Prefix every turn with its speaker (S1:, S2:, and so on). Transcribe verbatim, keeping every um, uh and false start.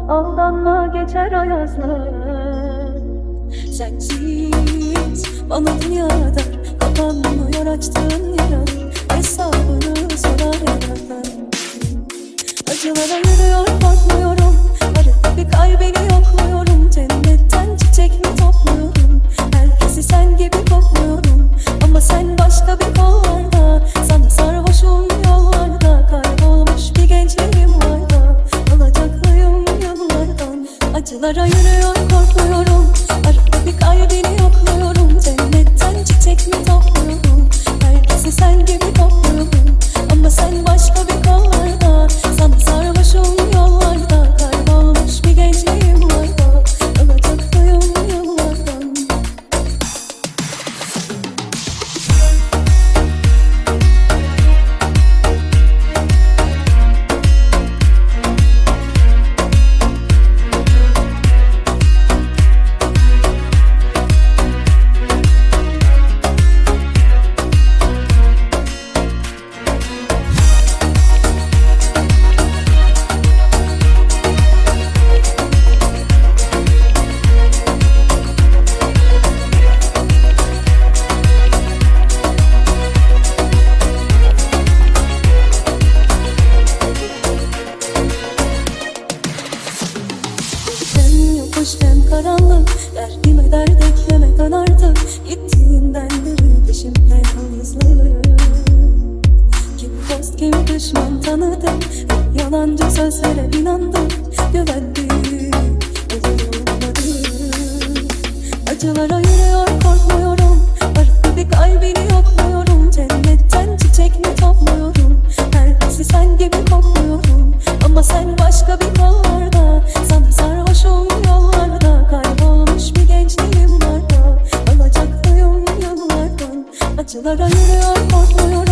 S1: aldanma geçer ayazlar. Sensiz bana dünya dar, kapanmıyor açtığın yaralar, hesabını sorar yaralar. Acılara yürüyor korkmuyorum, arada bir kalbini yokluyorum. Cennetten çiçek mi topluyorum, herkesi sen gibi kokluyorum. Ama sen başka bir kollarda, sana sarhoşum yollarda. Kaybolmuş bir gençliğim var da, alacaklıyım yollardan. Acılara yürüyor korkmuyorum, arada bir kalbini yokluyorum. Cennetten çiçek mi topluyorum, herkesi sen gibi kokluyorum. Ama sen başka bir kollarda, sana sarhoşum yollarda. Kaybolmuş bir gençliğim var da, alacaklıyım yollardan. Hem karanlık, derdime dert eklemeden artık. Gittiğinden beri peşimde hızlı. Kim dost kim düşman tanıdım, hep yalancı sözlere inandım. Güvendim, olur olmadı. Acılara yürüyor korkmuyorum, arada bir kalbini yokluyorum. Cennetten çiçek mi topluyorum, herkesi sen gibi kokluyorum. Ama sen başka bir kollarda, sana sarhoşum yollarda. Kaybolmuş bir gençliğim var da, alacaklıyım yollardan. Acılara yürüyor korkmuyorum.